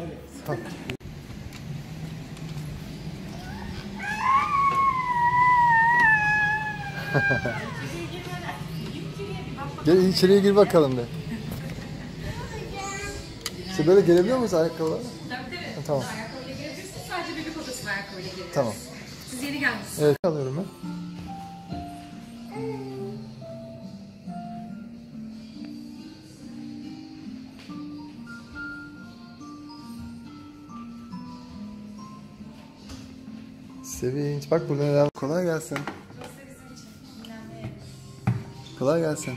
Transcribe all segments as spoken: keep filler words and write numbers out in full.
Evet. Tamam. Gel içeriye gir bakalım be. İşte böyle gelebiliyor muyuz ayakkabılarla? Tabii tabii. Ha, tamam. Ayakkabıyla gelebilirsiniz. Sadece bebek odasına ayakkabıyla gelebilirsiniz. Tamam. Siz yeni gelmişsiniz. Evet, alıyorum ben. Sevinç, bak burada neler. Kolay gelsin. Burası da bizim için dinlenme yeri. Kolay gelsin.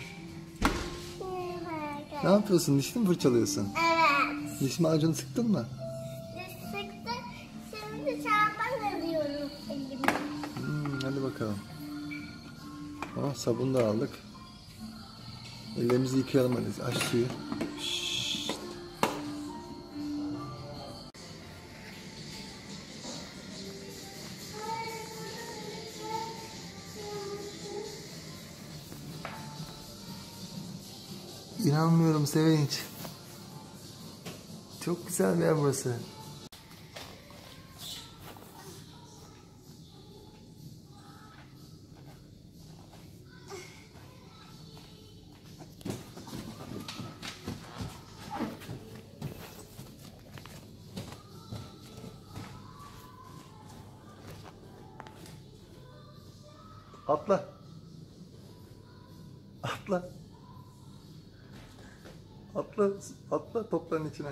Ne yapıyorsun? Dişini mi fırçalıyorsun? Evet. Diş macunu sıktın mı? Sıktı. Şimdi çarpan alıyorum elime. Hmm, hadi bakalım. Oh, sabun da aldık. Ellerimizi yıkayalım hadi. Aç suyu. Şşşt. İnanmıyorum Sevinç. Çok güzel bir yer burası. Atla. Atla. Atla, atla topların içine.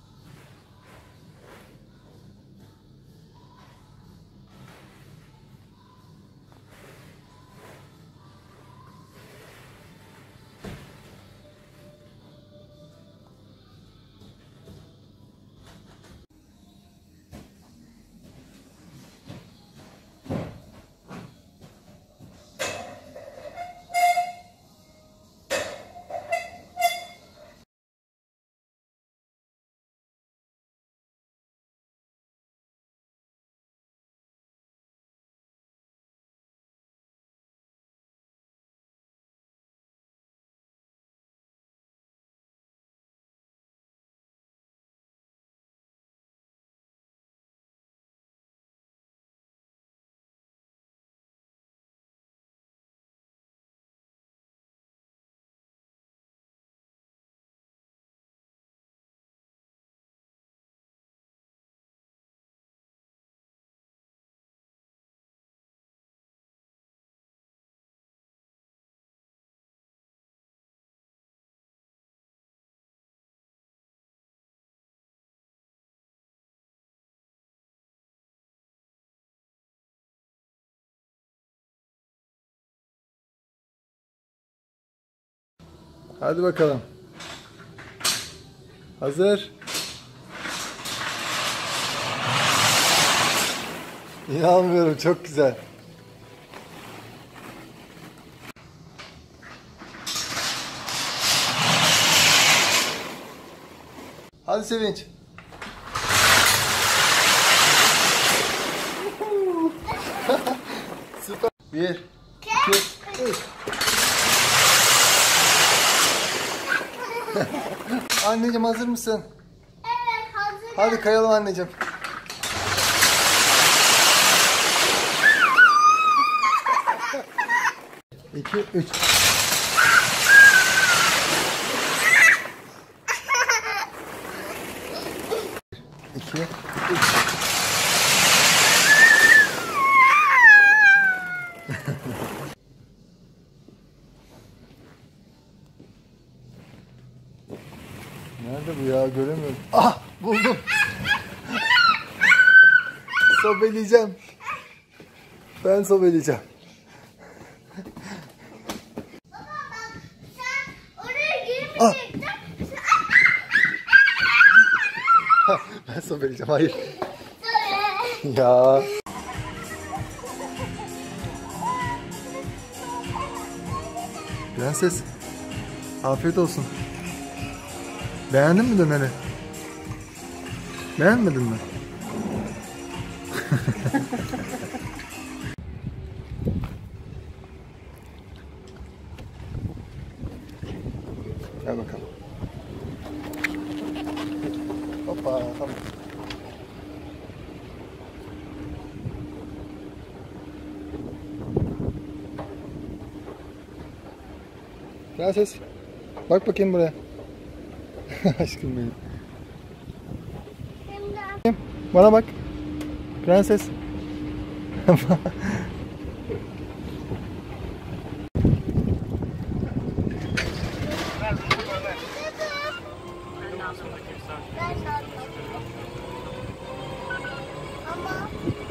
Hadi bakalım. Hazır. İnanmıyorum, çok güzel. Hadi Sevinç. Süper. Bir, iki, üç. Anneciğim hazır mısın? Evet, hazır. Hadi kayalım anneciğim. İki, üç. İki, üç. Nerede bu ya? Göremiyorum. Ah! Buldum. Sobeleyeceğim. Ben sobeleyeceğim. Baba bak, sen oraya Ah! girmeyecektin. Ben sobeleyeceğim. Hayır. Ya. Prenses. Afiyet olsun. Beğendin mi döneri? Beğenmedin mi? Gel bakalım. Hoppa tamam. Prenses. Bak bakayım buraya. Aşkım benim. Şimdi Bana bak. Prenses. ben de aldım. Ama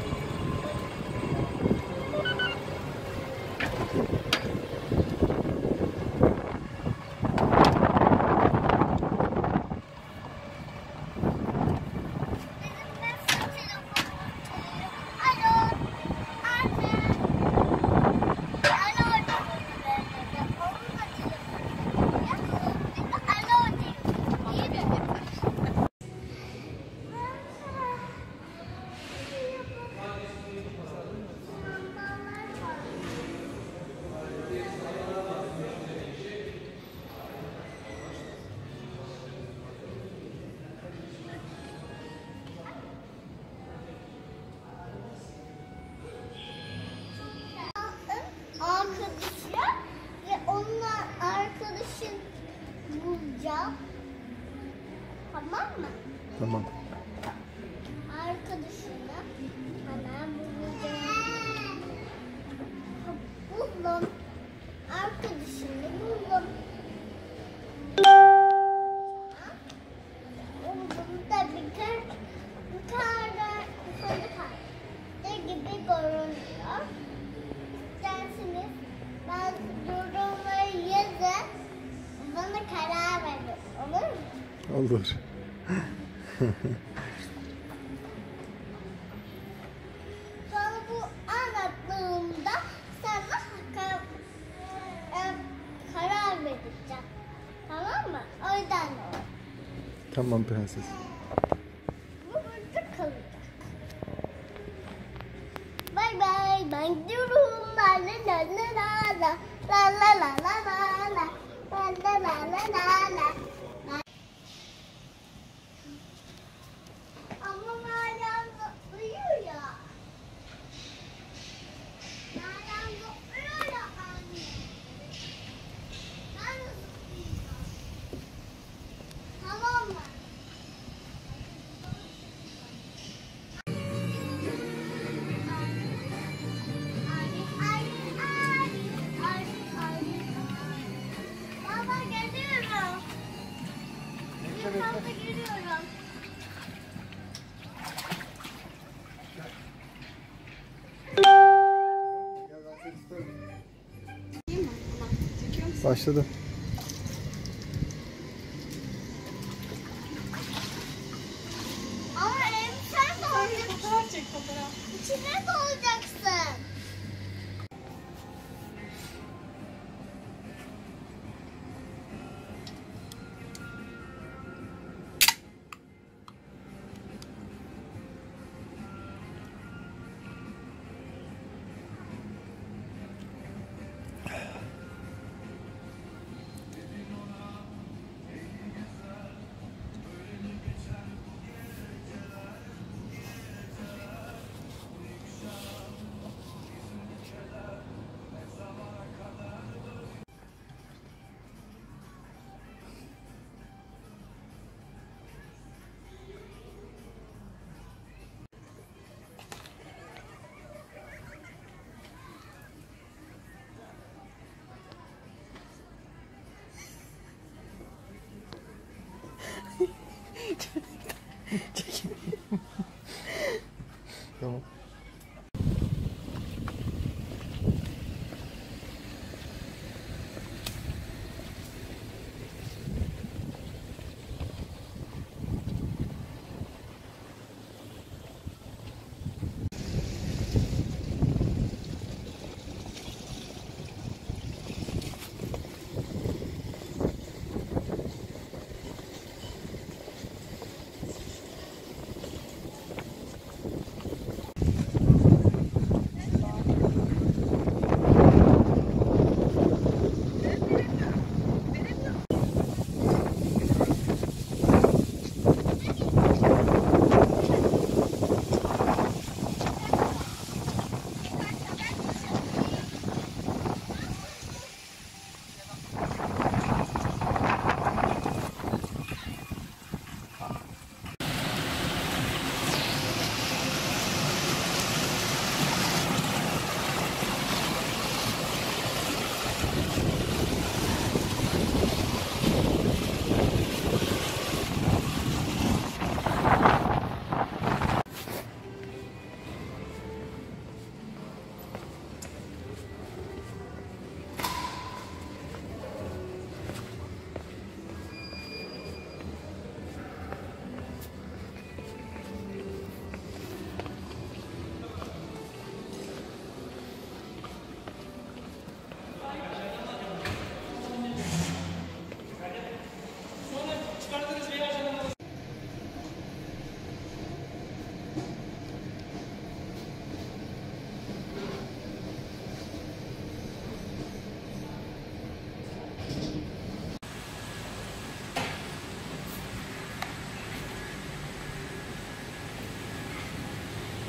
arkadaşı ve onunla arkadaşın bulacağım. Tamam mı? Tamam. Arkadaşını hemen bulacağım. Buldum. Arkadaşını buldum. Buldum da bir kere yukarıda yukarı kalktı gibi görünüyor. İsterseniz ben yorumları yazın. Bana karar verin. Olur mu? Olur. Sonra bu anlattığımda sana karar, e, karar vereceğim. Tamam mı? O yüzden de o. Tamam prenses. Bu burada kalacak. Bay bay. Ben gidiyorum. La la la la la. La la la la la la. La la la la la la. Ama Meryem de uyuyor ya. Meryem de uyuyor ya anne. Ben de uyuyacağım. Tamam mı? Baba geliyorum. Yukarıda geliyorum. Başladım. Ama ev sen de olacaksın. Fotoğraf çek fotoğraf. İçine de olacaksın.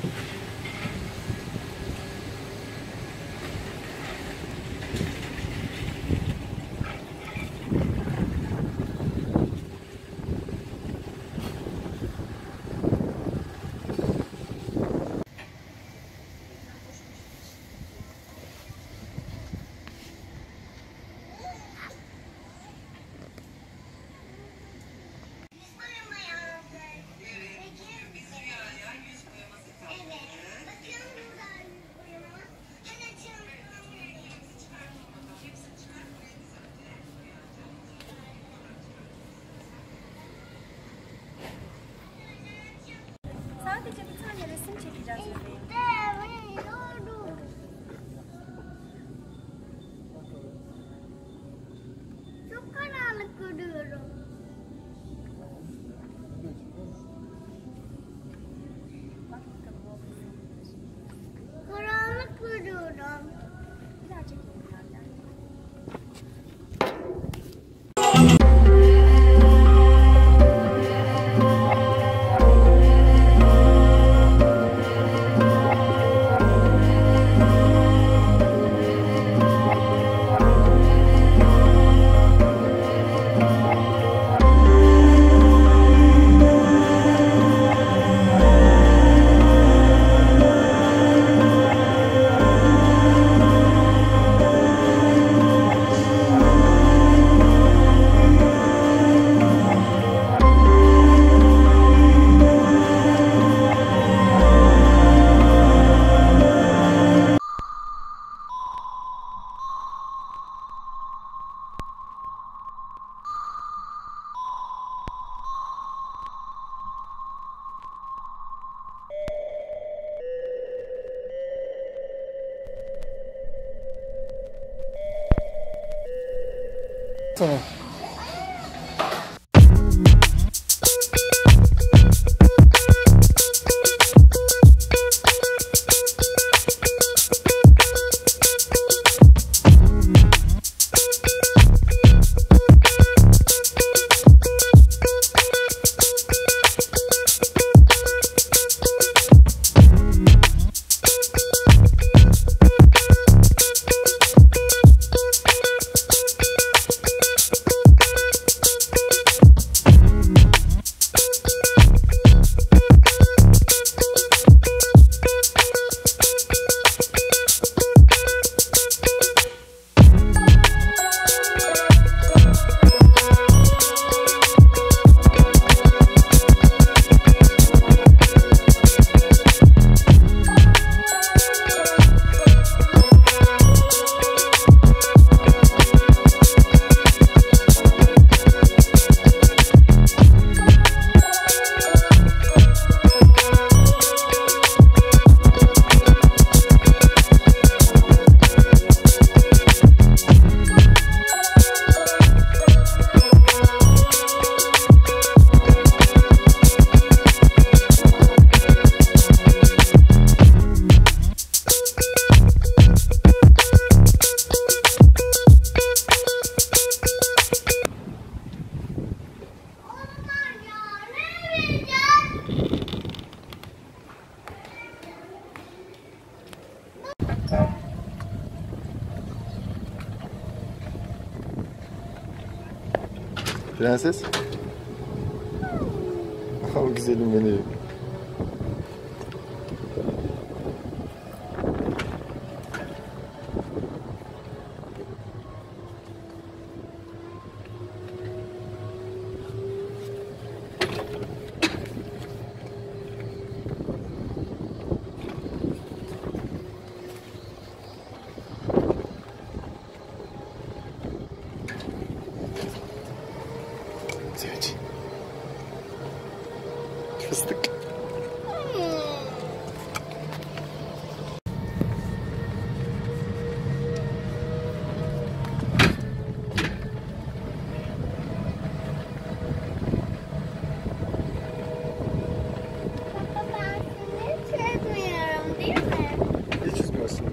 Sadece bir tane resim çekeceğiz bebeğim. İstemiyorum. Çok karanlık görüyorum. Bak bakalım o resim. Karanlık görüyorum. Bir daha çekelim benden. Tamam. Prenses. Oh güzelim benim. Evet. Fıstık. Baba ben seni çizmiyorum değil mi? Hiç üzmüyorsun.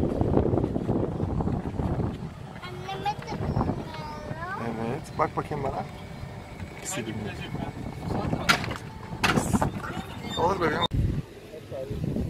Anneme tıklıyorum. Evet. Bak bakayım bana. İkisi gibi. Olur bebeğim.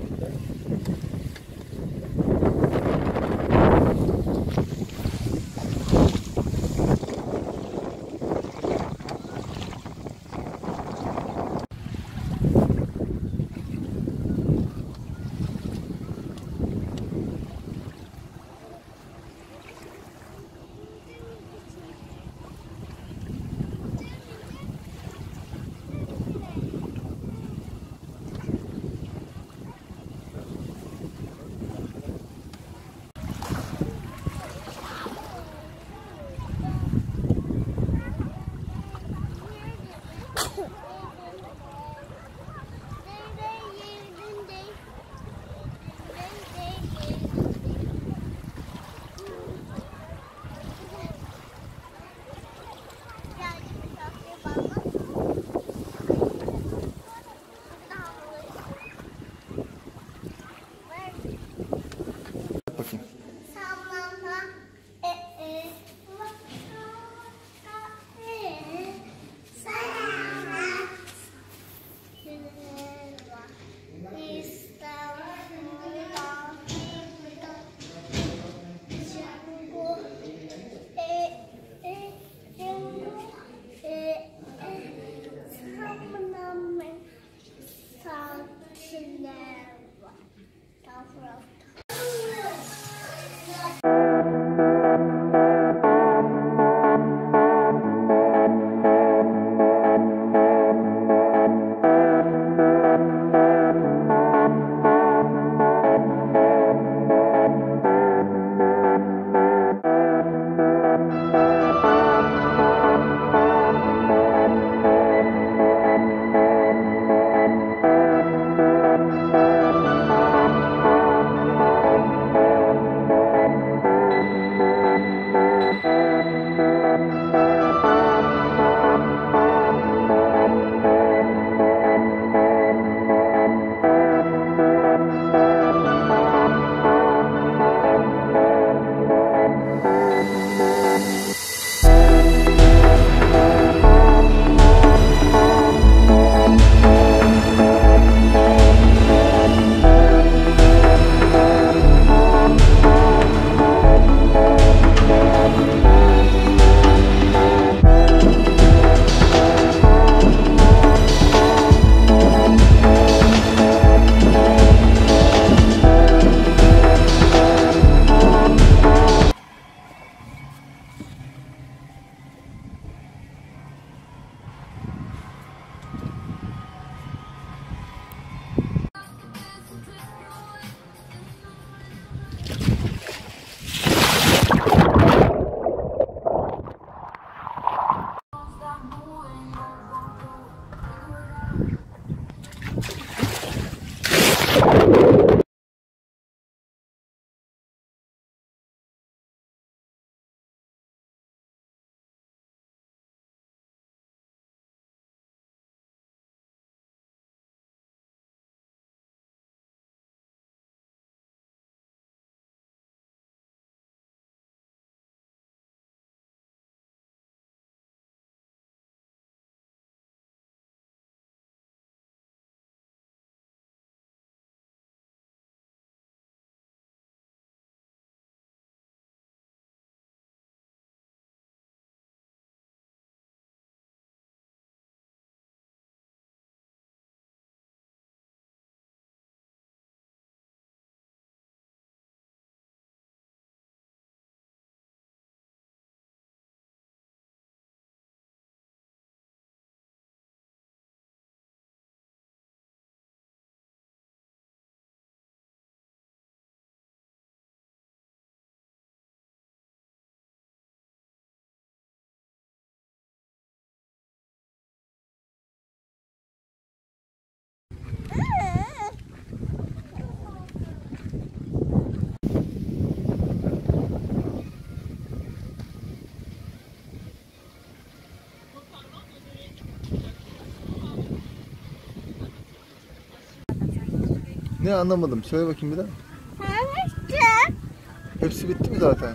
Ne anlamadım. Söyle bakayım bir daha. Tanıştı. Hepsi bitti mi zaten?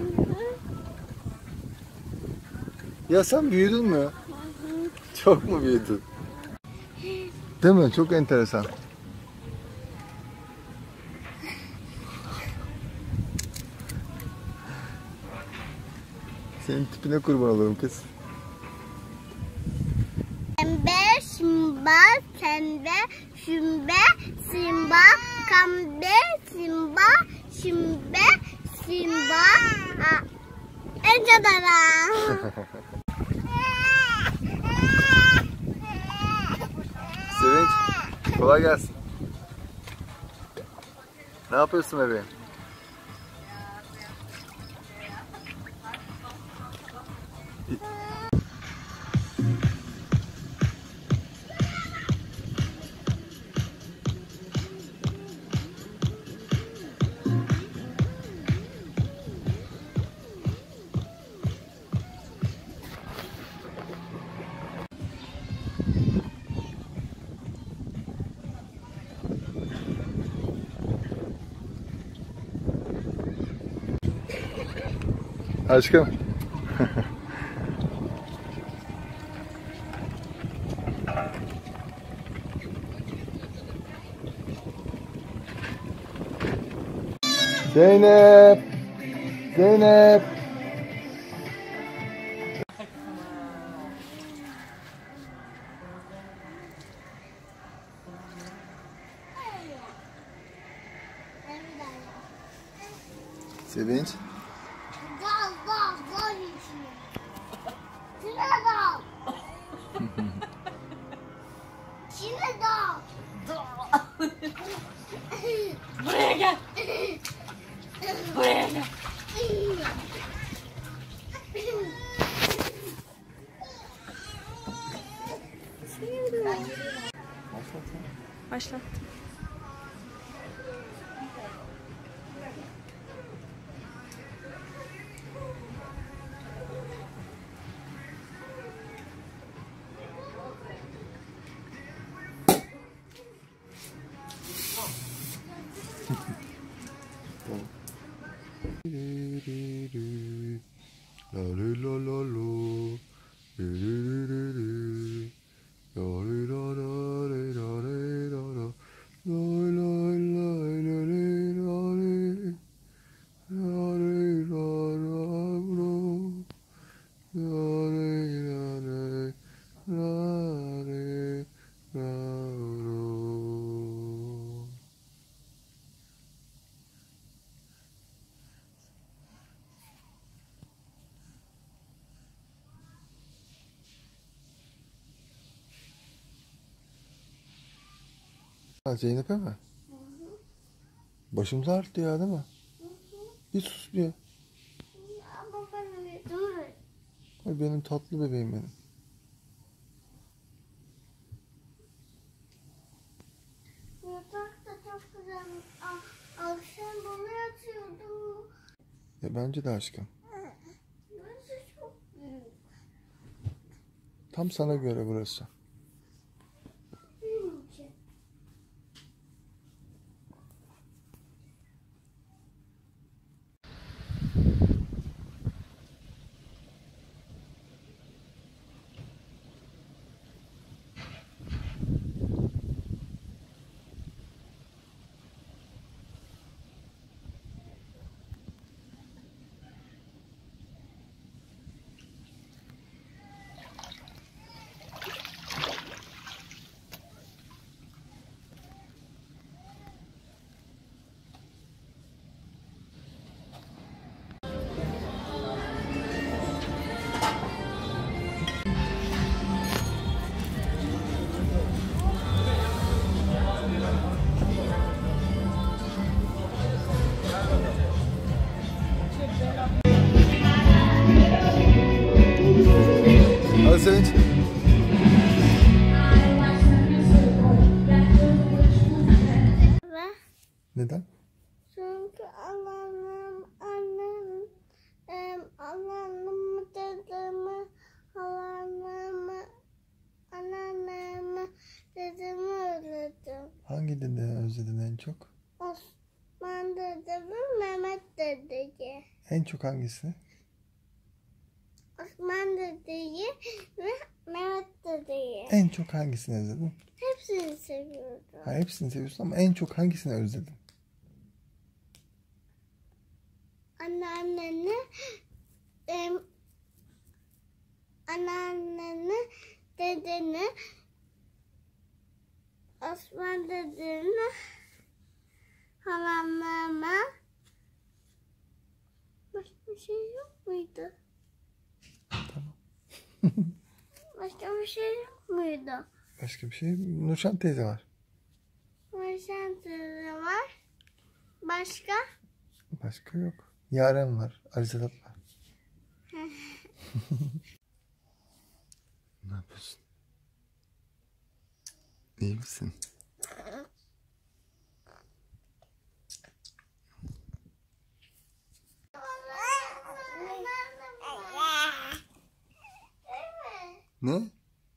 Ya sen büyüdün mü? Çok mu büyüdün? Değil mi? Çok enteresan. Senin tipine kurban olurum kız. Pembe, simba, pembe, simbe, simba, kambe, simba, simbe, simba, a, ecadara. Sevinç, kolay gelsin. Ne yapıyorsun bebeğim? Aşkım. Zeynep. Zeynep. Sevinç. Dal, dal, dal içine. Şuna dal. Şuna dal. Buraya gel. Buraya gel. Başlattım. La la la la la. Ri ri ri ri ri. La ri la la ri la ri la la. La la la la ri la ri. La ri la la la. La ri la la. La ri la la. Ha, Zeynep'e mi? Başımız ağrıttı ya değil mi? Bir sus bir. Ama ben öyle dur. Ay benim tatlı bebeğim benim. Yatak da çok güzel. Ah, akşam bunu yatıyordum. Ya bence de aşkım. Burası çok büyük. Tam sana göre burası. Büyük. Hadi Sevinç. Ve Neden? çünkü anneannem, annem, em, anneannemi, dedemi, halanemi, anneannemi, dedemi özledim. Hangi Hangi dede özledin en çok? Osman dedemi, Mehmet dedeyi. En çok hangisini? Osman dedeyi ve Mehmet dedeyi. En çok hangisini özledin? Hepsini seviyorum. Ha, hepsini seviyorsun ama en çok hangisini özledin? Anneanneni, em, anneanneni, dedeni, Osman dedeni, halamlarıma. Başka bir şey yok muydu? Tamam. Başka bir şey yok muydu? Başka bir şey? Nurşen teyze var. Marşan teyze var. Başka? Başka yok. Yaren var. Ali Sedat var. Ne yapıyorsun? İyi misin? Ne? Evimde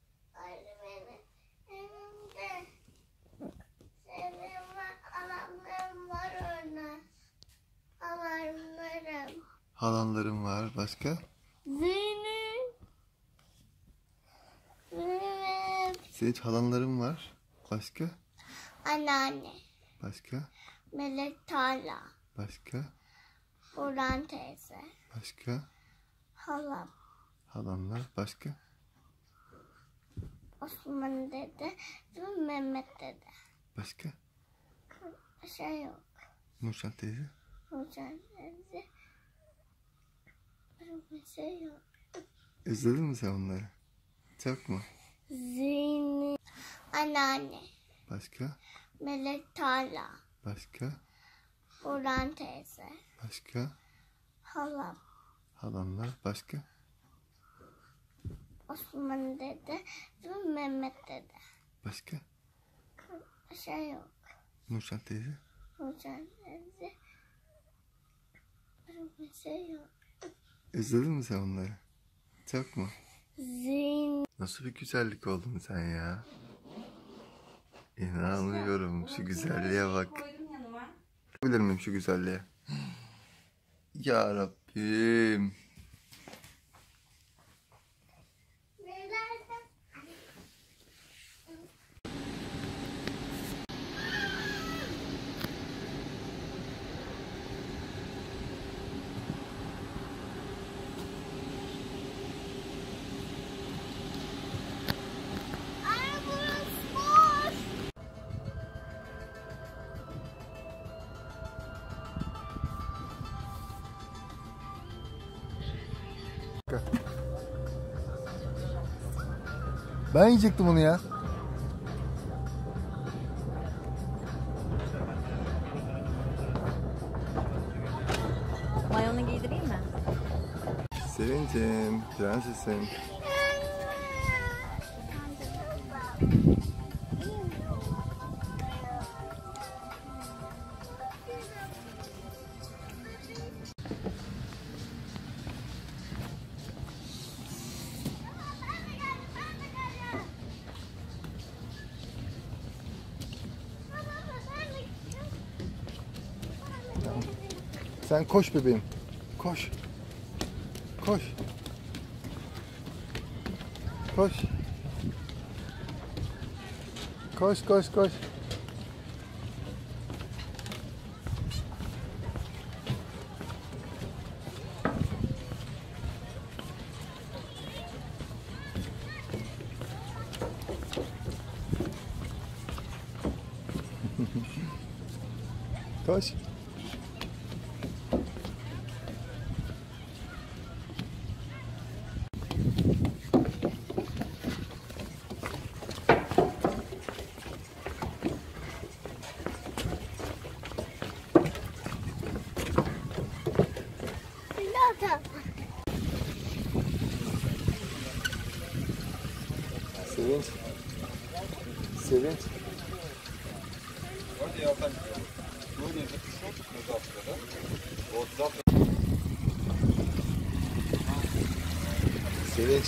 sevdiğim alanlarım var orada. Alanlarım. Halanlarım var. Başka? Zeynep. Zeynep. Senin hiç halanlarım var. Başka? Anneanne. Başka? Melek Tala. Başka? Burhan teyze. Başka? Halam. Halamlar. Başka? Osman dede ve Mehmet dede. Başka? Şey yok. Nurşen teyze. Hocam teyze. Bir şey yok. Özledin mi sen onları? Çok mu? Zeynep. Anneanne. Başka? Melek Tala. Başka? Burhan teyze. Başka? Halam. Halamlar. Başka? Osman dede ve Mehmet dede. Başka? Şey yok. Nurşen teyze. Hocam teyze. Bir şey yok. Özledin mi sen onları? Çok mu? Zeynep. Nasıl bir güzellik oldun sen ya? İnanmıyorum. Şu güzelliğe bak. Bilir miyim şu güzelliğe? Ya Rabbim. Ay burası boş. Ben yiyecektim onu ya. Mayonu giydireyim mi? Sevincim, prensesim. Sen koş bebeğim. Koş. Koş. Koş. Koş koş koş. Koş. Pilota. Sevinç. Sevinç. Sevinç.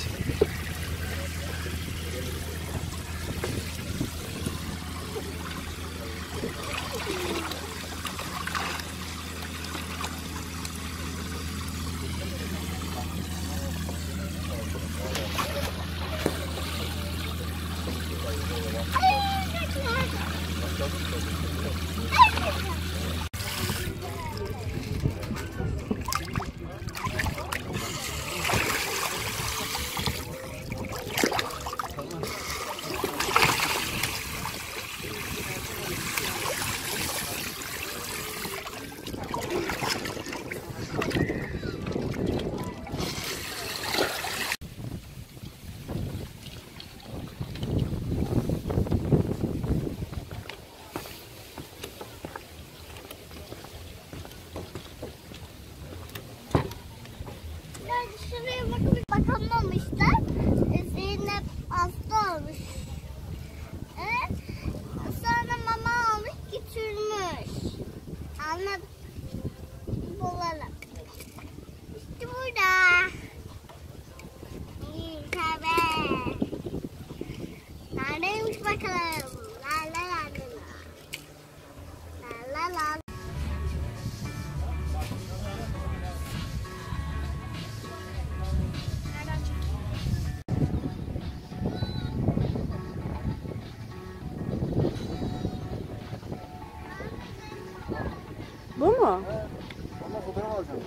Şuraya bakın, bakamamışlar. Zeynep hasta olmuş. Evet. Sonra mama almış götürmüş. Anladım. Bularak. İşte burada. İyi tabii. Neredeymiş bakalım. La la la la. La la la. Bu mu? Ama fotoğraf alacağım.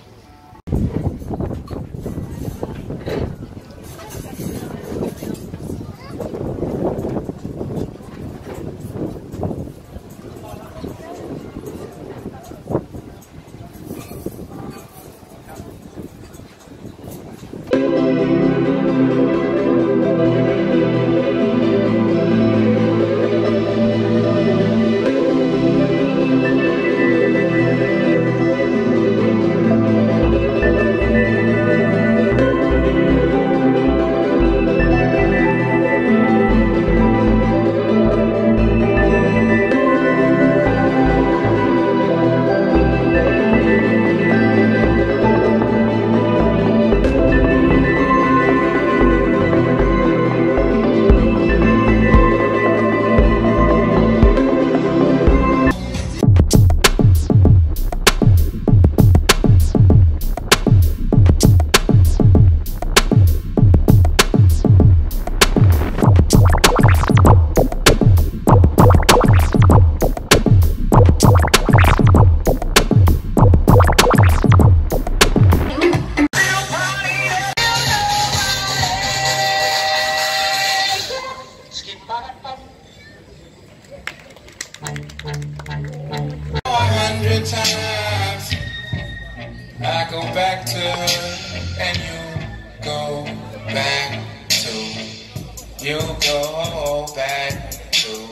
Times I go back to her and you go back to you go back to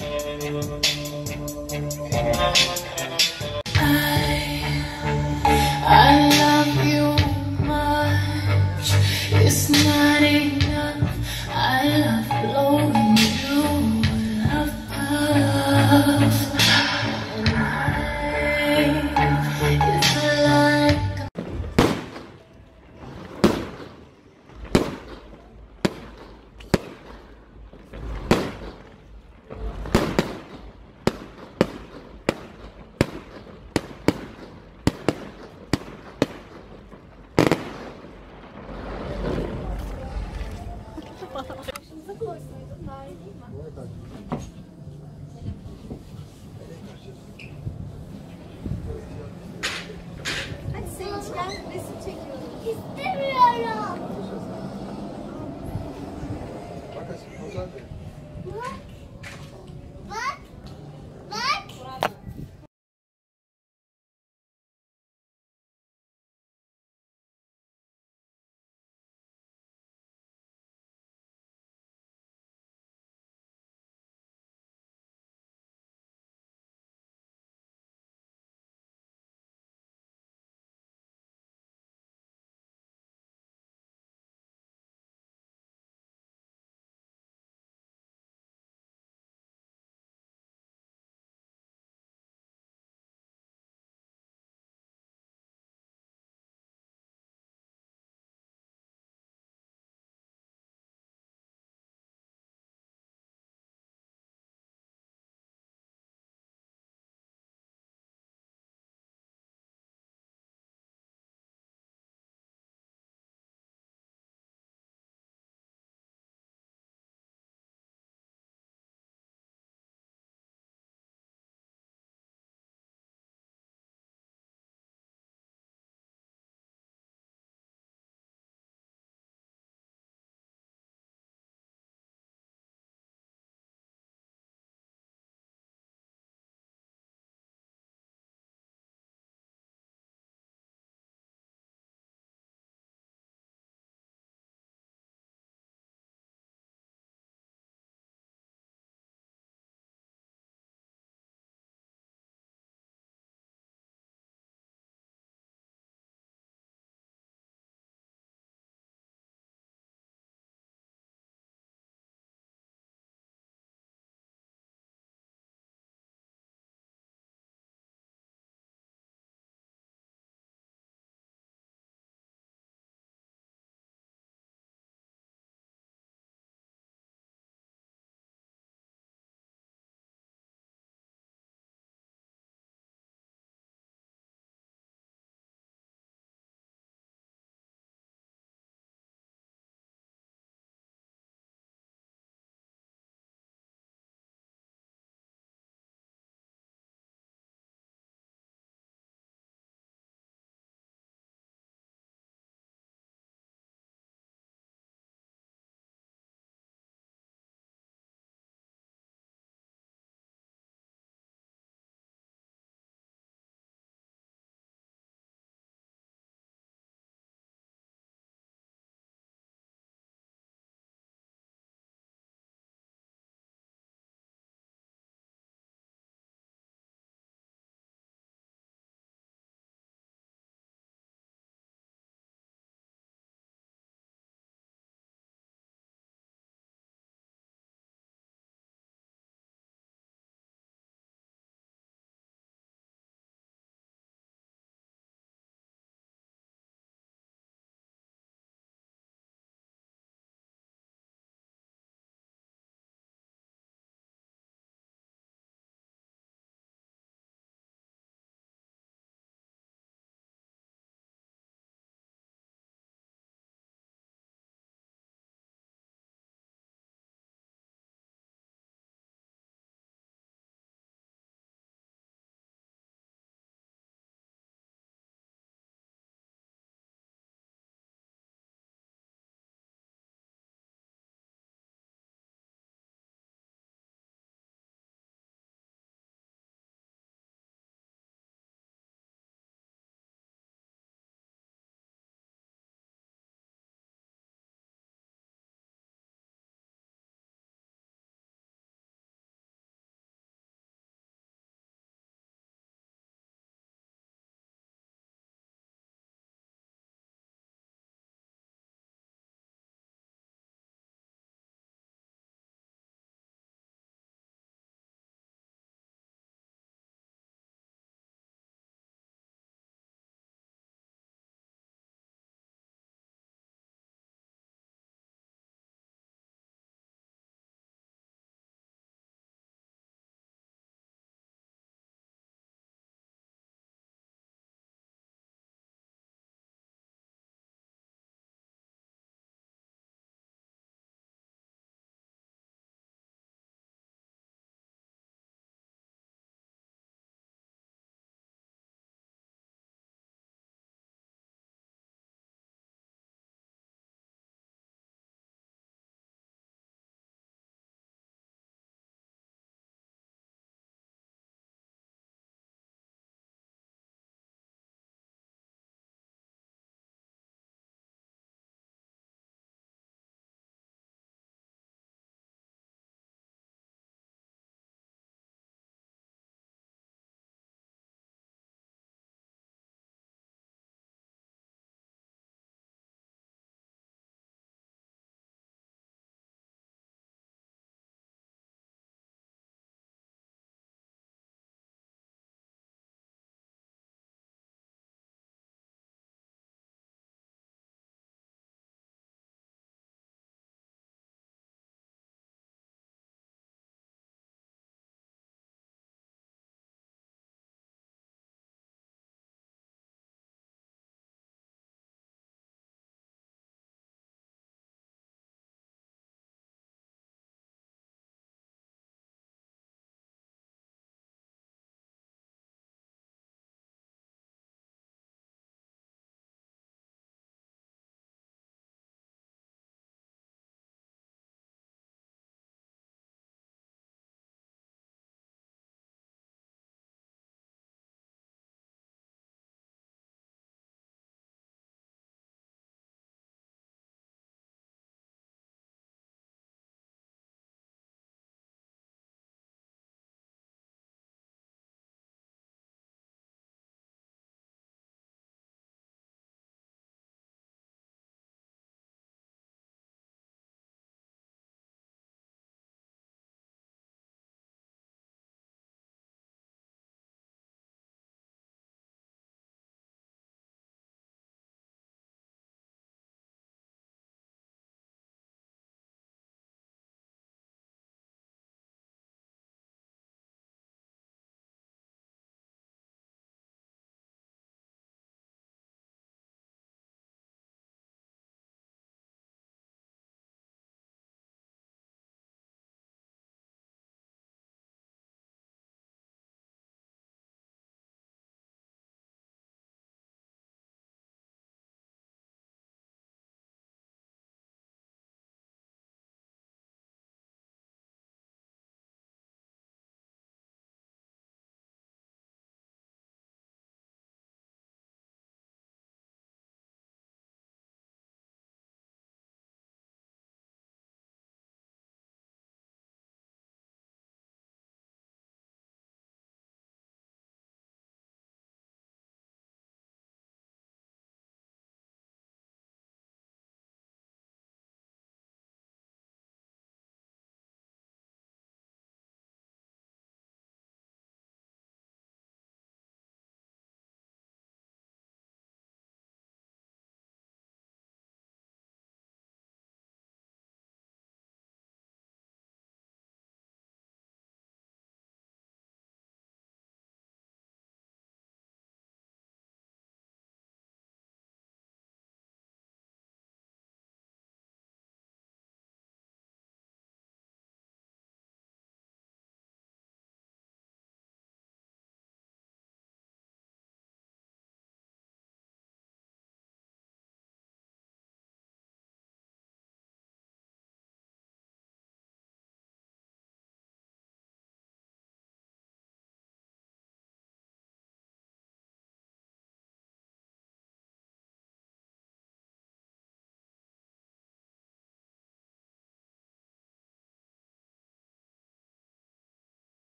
I I love you much. It's not enough. I love blowing you love.